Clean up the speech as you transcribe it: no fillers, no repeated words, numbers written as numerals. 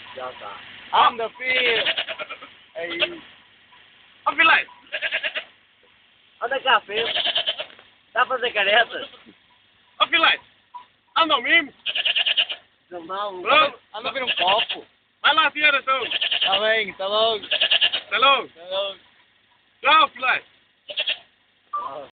Já tá. Anda, filho. Aí. Ó, filé! Anda cá, filho. Dá pra fazer careta? Ó, filé! Anda ao mimo! Não. Pronto! Anda a ver um copo. Vai lá, senhora, então! Tá bem, tá logo. Até logo! Tá logo. Tchau, filé!